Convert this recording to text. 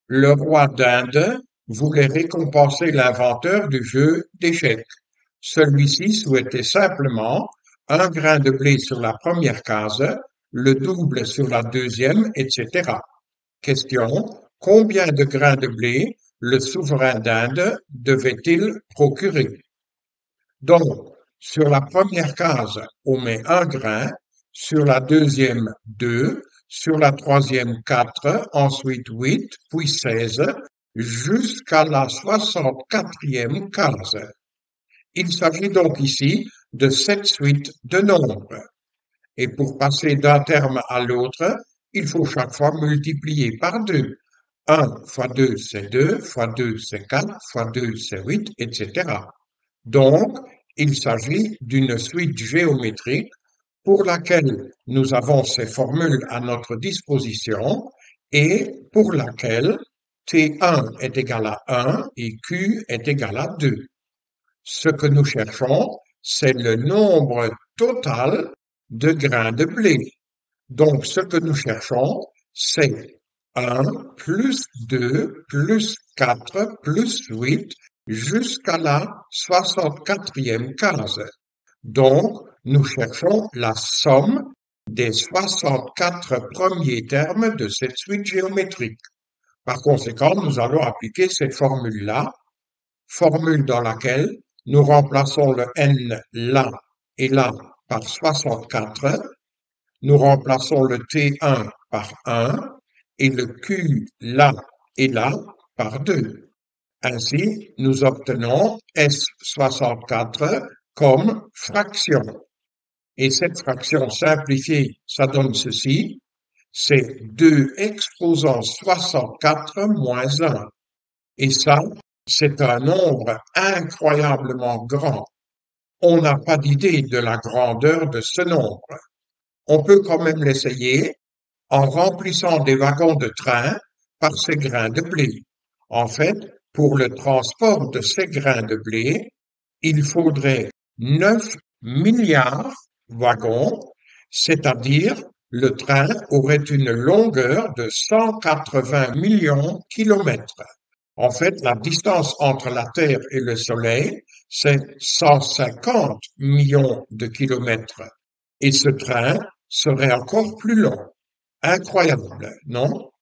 Le roi d'Inde voulait récompenser l'inventeur du jeu d'échecs. Celui-ci souhaitait simplement un grain de blé sur la première case, le double sur la deuxième, etc. Question: combien de grains de blé le souverain d'Inde devait-il procurer? Donc, sur la première case, on met un grain, sur la deuxième, deux, sur la troisième, quatre, ensuite huit, puis 16, jusqu'à la 64e case. Il s'agit donc ici de cette suite de nombres. Et pour passer d'un terme à l'autre, il faut chaque fois multiplier par 2. 1 fois 2, c'est 2, fois 2, c'est 4, fois 2, c'est 8, etc. Donc, il s'agit d'une suite géométrique pour laquelle nous avons ces formules à notre disposition et pour laquelle T1 est égal à 1 et Q est égal à 2. Ce que nous cherchons, c'est le nombre total de grains de blé. Donc, ce que nous cherchons, c'est 1 plus 2 plus 4 plus 8 jusqu'à la 64e case. Donc, nous cherchons la somme des 64 premiers termes de cette suite géométrique. Par conséquent, nous allons appliquer cette formule-là, formule dans laquelle nous remplaçons le n là et là par 64, nous remplaçons le T1 par 1 et le Q là et là par 2. Ainsi, nous obtenons S64 comme fraction. Et cette fraction simplifiée, ça donne ceci, c'est 2 exposant 64 moins 1. Et ça, c'est un nombre incroyablement grand. On n'a pas d'idée de la grandeur de ce nombre. On peut quand même l'essayer en remplissant des wagons de train par ces grains de blé. En fait, pour le transport de ces grains de blé, il faudrait 9 milliards de wagons, c'est-à-dire le train aurait une longueur de 180 millions de kilomètres. En fait, la distance entre la Terre et le Soleil, c'est 150 millions de kilomètres. Et ce train serait encore plus long. Incroyable, non?